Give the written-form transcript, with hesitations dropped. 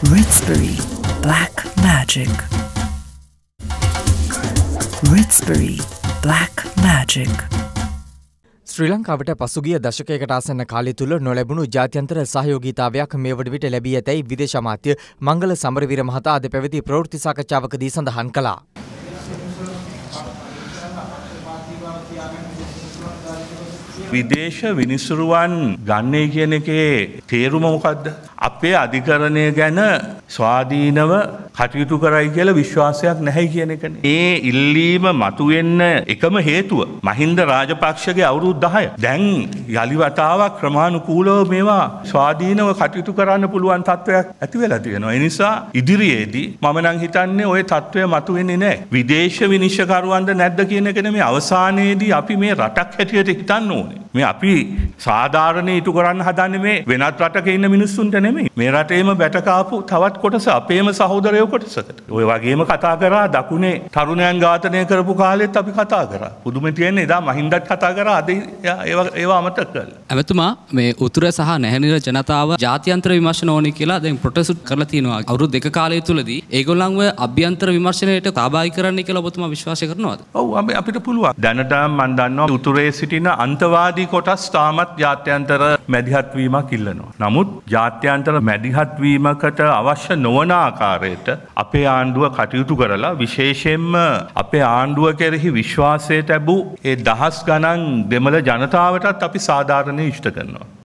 Ritzbury Black Magic. Ritzbury Black Magic. ශ්‍රී ලංකාවට පසුගිය දශකයකට ආසන්න කාලය තුල නොලැබුණු ජාත්‍යන්තර සහයෝගීතාවයක් මේ වන විට ලැබී ඇතැයි විදේශ අමාත්‍ය මංගල සමරවීර මහතා අද පැවති ප්‍රවෘත්ති සාකච්ඡාවකදී සඳහන් කළා. විදේශ විනිසුරුවන් ගන්නේ කියන එකේ තේරුම මොකද්ද? අපේ අධිකරණය ගැන ස්වාධීනව කටයුතු කරයි කියලා විශ්වාසයක් නැහැ කියන එකනේ. මේ ඉල්ලීම මතුවෙන්න එකම හේතුව මහින්ද රාජපක්ෂගේ අවුරුදු 10. දැන් යලි වතාවක් ක්‍රමානුකූලව මේවා ස්වාධීනව කටයුතු කරන්න පුළුවන් තත්වයක් ඇති වෙලා තියෙනවා. ඒ නිසා ඉදිරියේදී මම නම් හිතන්නේ ওই තත්වය මතුවෙන්නේ නැහැ. විදේශ විනිශ්චයකරුවන්ද නැද්ද කියන එක නෙමෙයි අවසානයේදී අපි මේ රටක් හැටියට හිතන්න ඕනේ. මේ අපි සාධාරණ ඉටු කරන්න හදන්නේ මේ වෙනත් රටක ඉන්න මිනිස්සුන්ට නෙමෙයි. මේ රටේම බැටකාපු තවත් කොටස අපේම සහෝදරයෝ කොටසකට. ඔය වගේම කතා කරා දකුණේ තරුණයන් ඝාතනය කරපු කාලෙත් අපි කතා කරා. පුදුම තියෙන්නේ එදා මහින්දත් කතා කරා අද ඒවා අමතක කළා. එමෙතුමා මේ උතුර සහ නැහැනිර ජනතාව ජාත්‍යන්තර විමර්ශන ඕනේ කියලා දැන් ප්‍රොටෙස්ට් කරලා තියෙනවා. අවුරුදු දෙක කාලය තුලදී ඒගොල්ලන්ව අභ්‍යන්තර විමර්ශනයට සහභාගී කරන්න කියලා ඔබතුමා විශ්වාස කරනවද? ඔව් අපිට පුළුවන්. දැනට මම දන්නවා උතුරේ සිටින අන්තවාදී කොටස් තාමත් ජාත්‍යන්තර මැදිහත් වීමක් ඉල්ලනවා. නමුත් ජාත්‍යන්තර මැදිහත් වීමකට අවශ්‍ය නොවන ආකාරයට අපේ ආණ්ඩුව කටයුතු කරලා විශේෂයෙන්ම අපේ ආණ්ඩුව කෙරෙහි විශ්වාසය ලැබූ ඒ දහස් ගණන් දෙමළ ජනතාවටත් අපි සාධාරණය ඉෂ්ට කරනවා.